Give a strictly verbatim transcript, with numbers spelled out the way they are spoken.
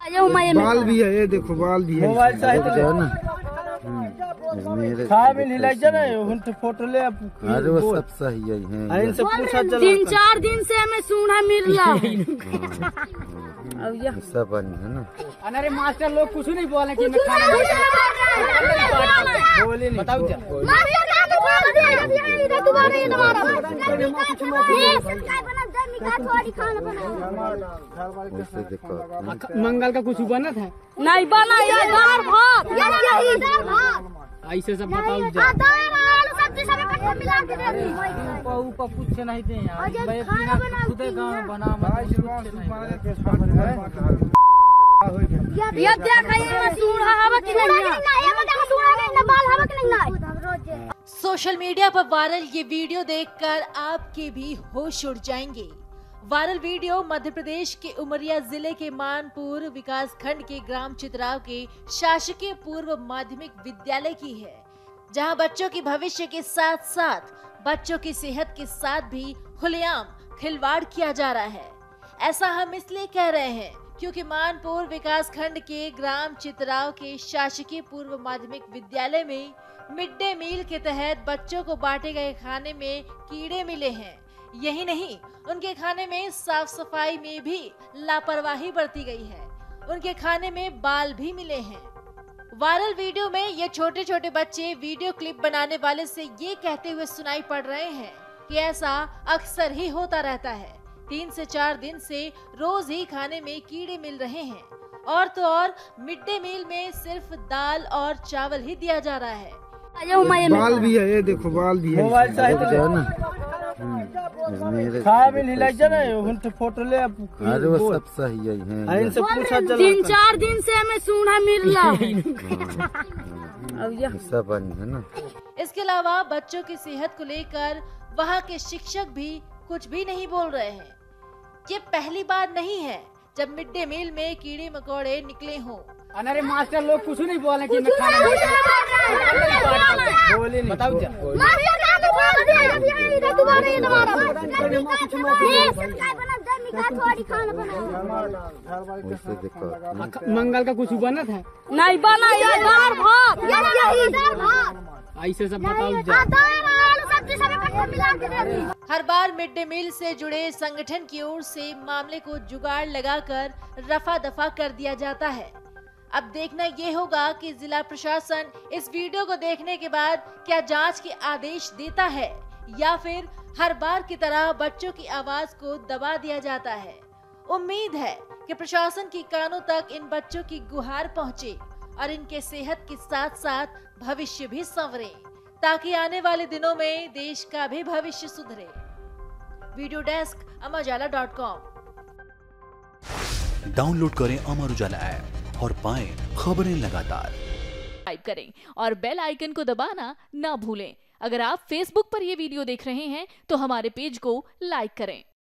बाल भी है, ये देखो बाल भी है। मोबाइल चाहिए ना, खा भी नहीं लग जाना है फोटो ले। अरे वो सब सही है, इनसे पूछा चला। तीन चार दिन से हमें सुना मिल रहा अब ये सब है ना। अरे मास्टर लोग कुछ नहीं बोले कि मैं खाना बोले नहीं, बताओ क्या मंगल का कुछ बना था? नहीं बना यार, दाल भात ऐसे सब बताओ। ऊपर कुछ नहीं दे यार, खुद गाँव बना सोशल मीडिया पर वायरल ये वीडियो देखकर आपके भी होश उड़ जाएंगे। वायरल वीडियो मध्य प्रदेश के उमरिया जिले के मानपुर विकास खंड के ग्राम चित्राव के शासकीय पूर्व माध्यमिक विद्यालय की है, जहां बच्चों के भविष्य के साथ साथ बच्चों की सेहत के साथ भी खुलेआम खिलवाड़ किया जा रहा है। ऐसा हम इसलिए कह रहे हैं क्योंकि मानपुर विकास खंड के ग्राम चित्राव के शासकीय पूर्व माध्यमिक विद्यालय में मिड डे मील के तहत बच्चों को बांटे गए खाने में कीड़े मिले हैं। यही नहीं, उनके खाने में साफ सफाई में भी लापरवाही बरती गई है। उनके खाने में बाल भी मिले हैं। वायरल वीडियो में ये छोटे छोटे बच्चे वीडियो क्लिप बनाने वाले से ये कहते हुए सुनाई पड़ रहे हैं कि ऐसा अक्सर ही होता रहता है। तीन से चार दिन से रोज ही खाने में कीड़े मिल रहे हैं, और तो और मिड डे मील में सिर्फ दाल और चावल ही दिया जा रहा है। बाल भी है, ये देखो बाल भी है। मोबाइल चाहिए ना, खा भी नहीं लग जाना है फोटो ले। अरे वो सब सही है, इनसे पूछा चला। तीन चार दिन से हमें सुना मिल रहा अब ये सब है ना। इसके अलावा बच्चों की सेहत को लेकर वहाँ के शिक्षक भी कुछ भी नहीं बोल रहे हैं। ये पहली बार नहीं है जब मिड डे मील में कीड़े मकोड़े निकले हों। अरे मास्टर लोग कुछ नहीं बोले कि मैं खाना बोले नहीं, बताओ क्या मंगल का कुछ बना था? नहीं बना यार, दाल भात ऐसे सब बताओ। हर बार मिड डे मील से जुड़े संगठन की ओर से मामले को जुगाड़ लगाकर रफा दफा कर दिया जाता है। अब देखना ये होगा कि जिला प्रशासन इस वीडियो को देखने के बाद क्या जांच के आदेश देता है, या फिर हर बार की तरह बच्चों की आवाज को दबा दिया जाता है। उम्मीद है कि प्रशासन की कानों तक इन बच्चों की गुहार पहुंचे और इनके सेहत के साथ साथ भविष्य भी संवरे, ताकि आने वाले दिनों में देश का भी भविष्य सुधरे। Video desk Amar Ujala dot com. Download करें अमर उजाला ऐप और पाएं खबरें लगातार। टाइप करें और बेल आइकन को दबाना ना भूलें। अगर आप फेसबुक पर यह वीडियो देख रहे हैं तो हमारे पेज को लाइक करें।